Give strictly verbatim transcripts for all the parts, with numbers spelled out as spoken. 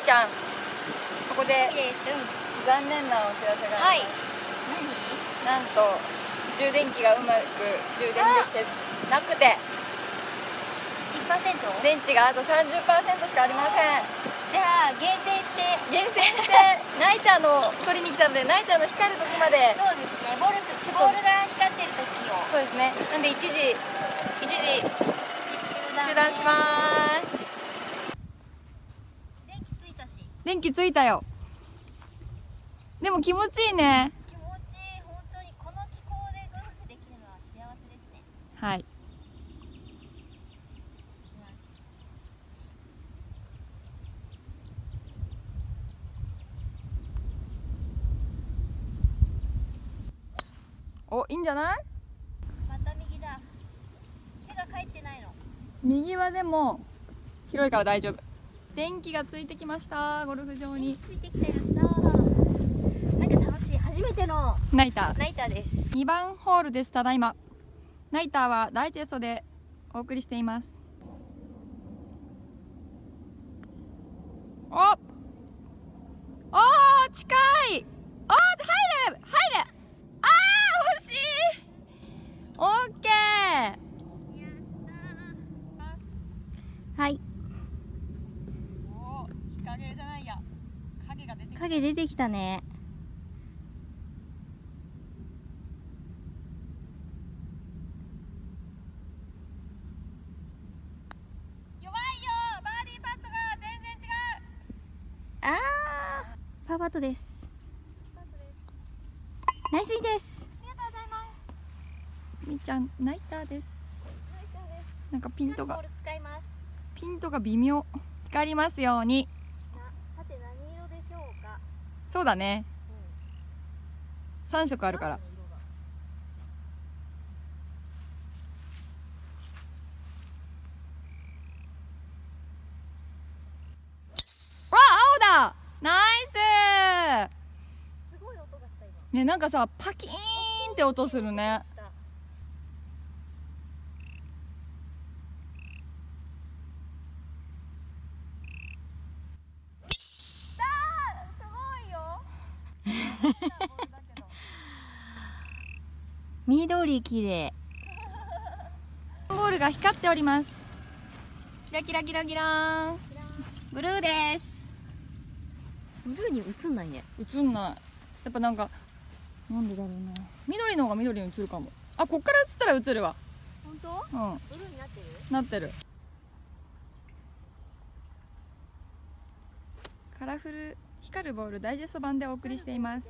ちゃん、ここでいいです。うん。 残念なお知らせがあります。 何？ なんと充電器がうまく充電できてなくて、 いちパーセント？ 電池があと さんじゅっパーセント しかありません。 じゃあ厳選して厳選してナイターの取りに来たので、ナイターの光る時まで。 そうですね。ボールボールが光ってる時を。 そうですね。なんで一時一時中断します。 電気ついたし。 電気ついたよ。でも気持ちいいね。 気持ちいい。本当にこの気候でゴルフできるのは幸せですね。 はい。お、いいんじゃない？ また右だ。手が返ってないの。 右はでも広いから大丈夫。電気がついてきました。ゴルフ場についてきた。やったー。なんか楽しい。初めてのナイターナイターです。 にばんホールです。ただいまナイターはダイジェストでお送りしています。おおー、近い。おー、入れ入れ。あー、惜しい。オッケー。 やったー。はい。 おー、日陰じゃないや、影が出てきた。 影出てきたね。 弱いよ。バーディーパットが全然違う。 あー、パーパットです。ナイスインです。 ありがとうございます。みーちゃん、ナイターです。 ナイターです。 なんかピントがボール使います。 ピントが微妙。光りますように。 さて何色でしょうか。 そうだね。さん色あるから。わ、青だ。ナイス。 すごい音がした今。 ね、なんかさ、パキーンって音するね。 緑きれい。 ボールが光っております。キラキラキラキラーン。ブルーです。 ブルーに映んないね。 映んない。やっぱなんか、なんでだろうな。緑の方が緑に映るかも。あ、こっから映ったら映るわ。 本当？ うん。 ブルーになってる？ なってる。カラフル光るボールダイジェスト版でお送りしています。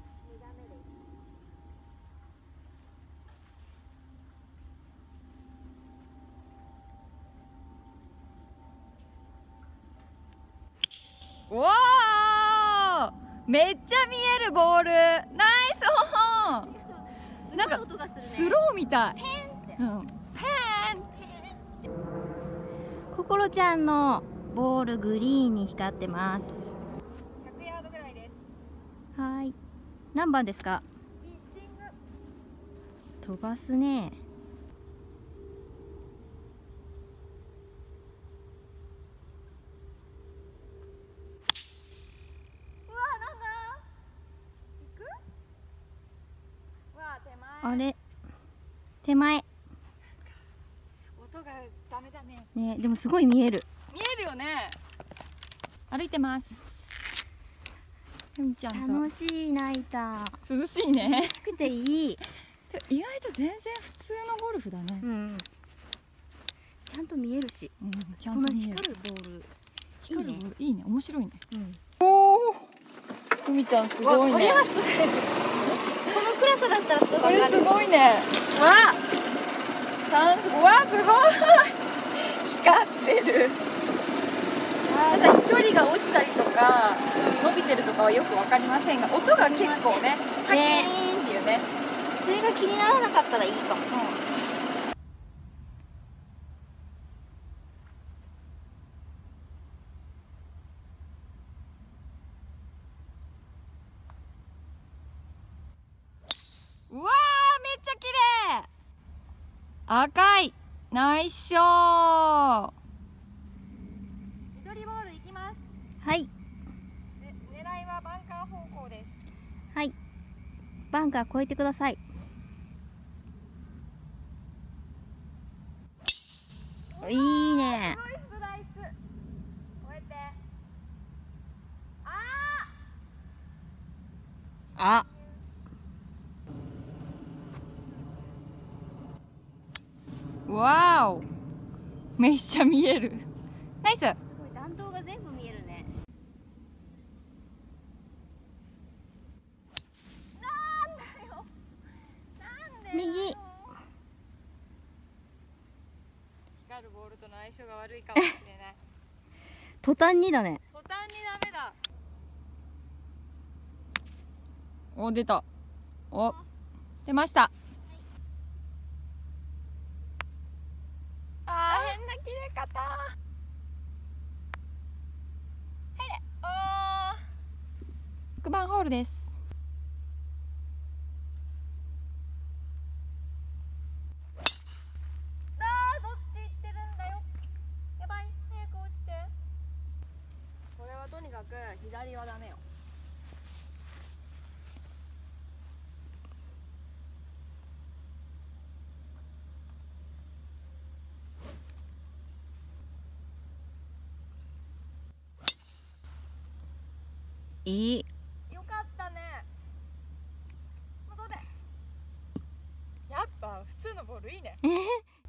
わあ、めっちゃ見えるボール。ナイスオン。なんかスローみたい。うん、ペーン。 ココロちゃんのボールグリーンに光ってます。 ひゃくヤードぐらいです。 はい。何番ですか？ ピッチング。 飛ばすね。あれ、手前。 音がダメだね。 ね、でもすごい見える。 見えるよね。歩いてます。ふみちゃんと。 楽しいナイター。 涼しいね。 楽しくていい。 意外と全然普通のゴルフだね。 うん。ちゃんと見えるし。 うん、ちゃこのんと見える。 光るボール。 光るボールいいね。面白いね。 うん。 おお。ふみちゃんすごいね。 これはすごい。この暗さだったらすごい。 これすごいね。 わ。 三色、わ、すごい。光ってる。ただ飛距離が落ちたりとか伸びてるとかはよくわかりませんが、音が結構ね、ハキーンっていうね。 それが気にならなかったらいいかも。 うん、うわー、めっちゃ綺麗。赤い。ナイスショー。緑ボールいきます。 はい。 ー方向です。 はい。バンカー越えてください。いいね。 ナイスナイス。越えて。ああ。 わお。めっちゃ見える。ナイス。 すごい弾道が全部見えるね。 なんだよ。なんでだよ。 右。 光るボールとの相性が悪いかもしれない。 途端にだね。 途端にダメだ。お、出た。お、出ました。あー、変な切れ方。はいれ。おー。ろくばんホールです。あー、どっち行ってるんだよ。やばい、早く落ちて。これはとにかく左はダメよ。 いい。 よかったね。戻れ。やっぱ普通のボールいいね。 えー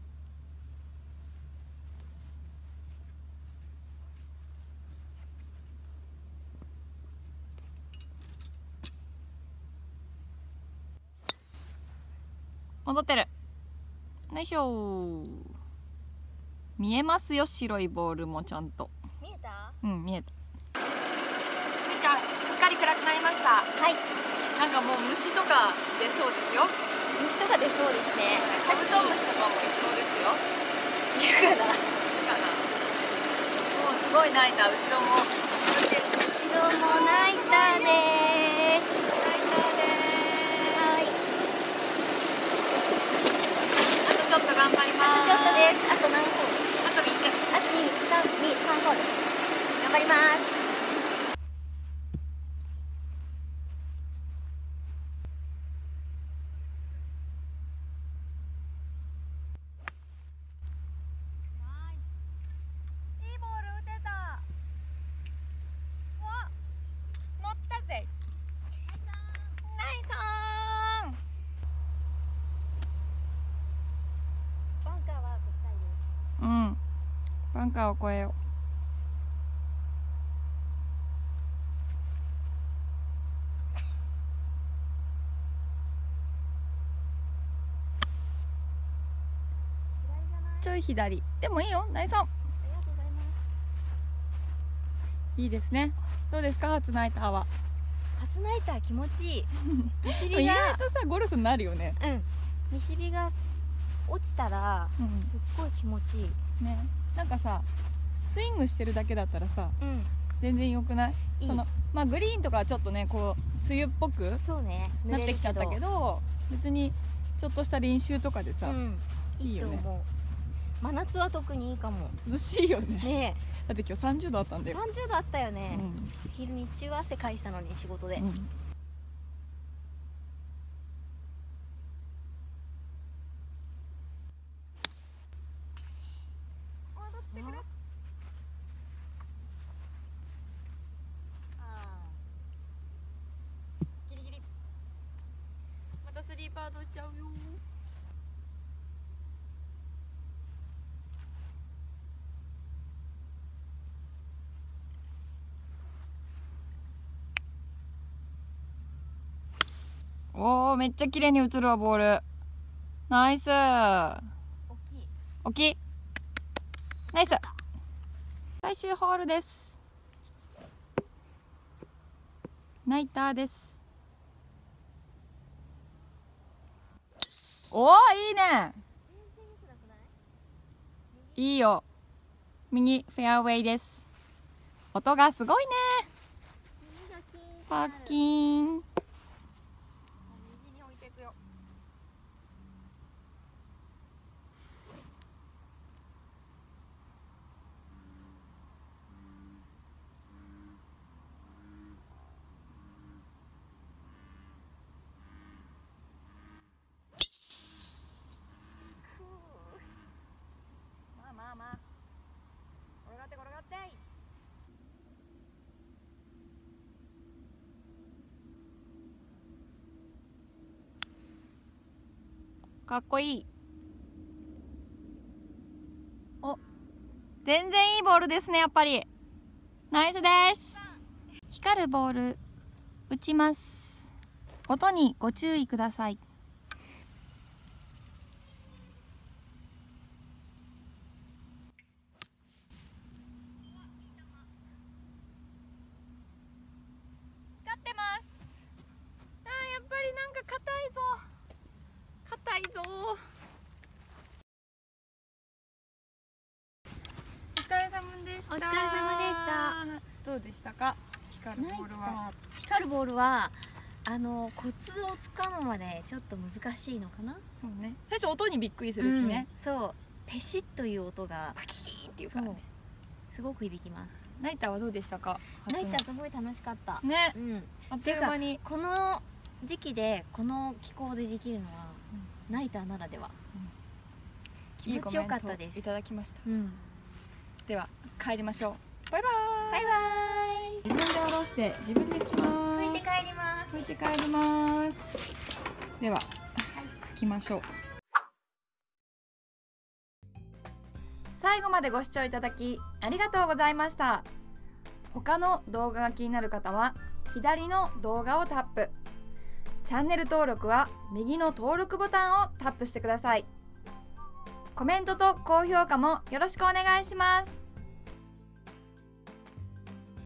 戻ってる。よいしょ。見えますよ、白いボールもちゃんと。 見えた？ うん、見えた。みーちゃん、すっかり暗くなりました。 はい。 なんかもう虫とか出そうですよ。 虫とか出そうですね。 カブトムシとかもいそうですよ。 いるかな。 いるかな。もうすごい鳴いた。後ろも。 後ろもナイターでーす。 ナイターではい。 ーす。あとちょっと頑張ります。 あとちょっとです。あと何ホール？ あとみっつ。 あとに、さん、に、さんホール。頑張ります。 いいボール打てた。わ、乗ったぜ。ナイスーン。 バンカーワークしたいです。 うん。バンカーを越えよう。ちょい左。でもいいよ、ナイスオン。 ありがとうございます。 いいですね。どうですか、初ナイターは。 初ナイター気持ちいい。西日意が、 外とさ、ゴルフになるよね。 うん。西日が落ちたら、 うんすっごい気持ちいい。 ね、なんかさ、スイングしてるだけだったらさ、 うん。 全然良くない？ いい。 その、まあグリーンとかはちょっとね、こう梅雨っぽくそうね。 なってきちゃったけど、別にちょっとした練習とかでさ、 うん。いいと思う。 いいよね。 真夏は特にいいかも。 涼しいよね。 ねだって今日さんじゅうどあったんだえ、 よ。 さんじゅうどあったよね。 うん昼日中は汗かいてたのに仕事で。 うん。ギリギリ。またスリーパードしちゃうよ。おー、めっちゃ綺麗に映るわ、ボール。ナイスー。 大きい。 大きい。ナイス。最終ホールです。ナイターです。おー、いいね。いいよ。右フェアウェイです。音がすごいね。パッキーン。右に置いていくよ。 かっこいい。お、全然いいボールですね、やっぱり。ナイスです。光るボール打ちます。音にご注意ください。光ってます。あー、やっぱりなんか硬いぞ。硬いぞ。お疲れ様でした。 お疲れ様でした。 どうでしたか、光るボールは。 光るボールはあのコツをつかむまでちょっと難しいのかな。 そうね、最初音にびっくりするしね、 うん、そうペシッという音がパキーっていうからね、 すごく響きます。 ナイターはどうでしたか。 ナイターすごい楽しかったね、 うん、 あっという間に。 この時期でこの気候でできるのは、うん、ナイターならでは、うん、気持ちよかったです。 いいただきました、 うん、では帰りましょう。バイバーイ。 バイバーイ。 自分で下ろして自分で拭きます。 拭いて帰ります。 拭いて帰ります。では、はい、拭きましょう。最後までご視聴いただきありがとうございました。他の動画が気になる方は左の動画をタップ、チャンネル登録は右の登録ボタンをタップしてください。コメントと高評価もよろしくお願いします。